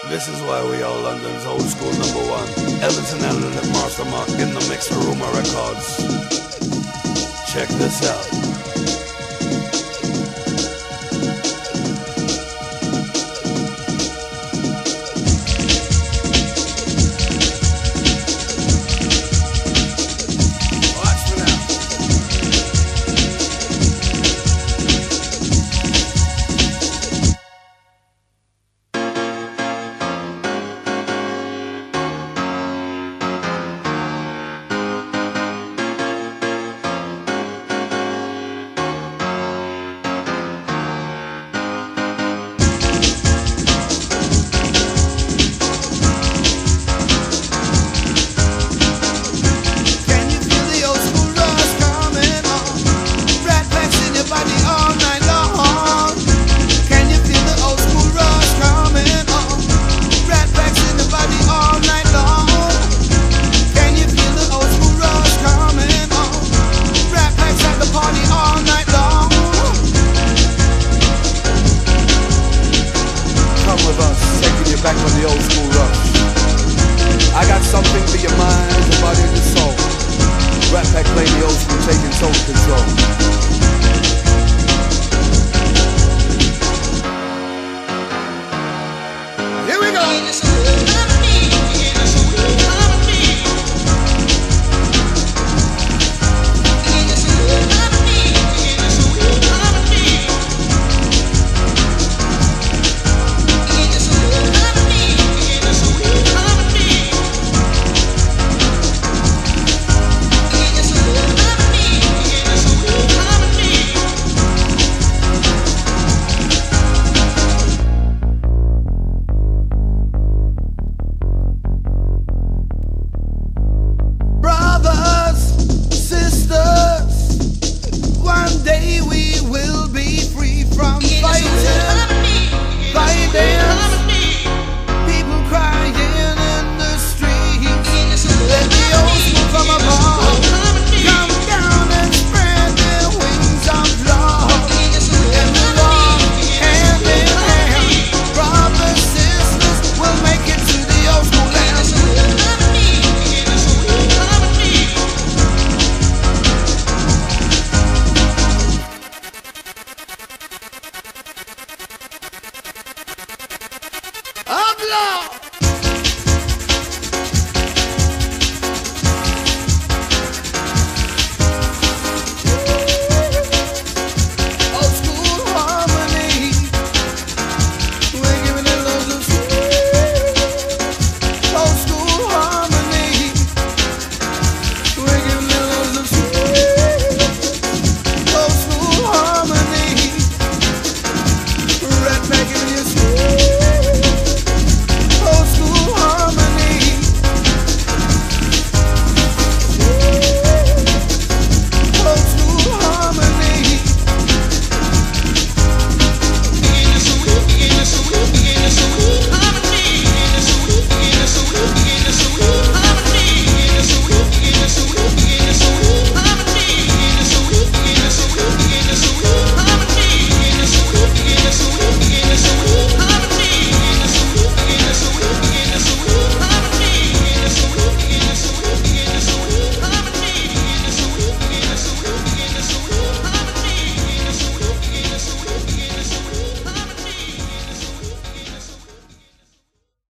This is why we are London's old school #1. Ellington Allen and Master Mark in the mix for Rumor Records. Check this out. Back on the old school rush. I got something for your mind, your body, and your soul. Rat Pack play the old school, taking total control. Here we go. Habla!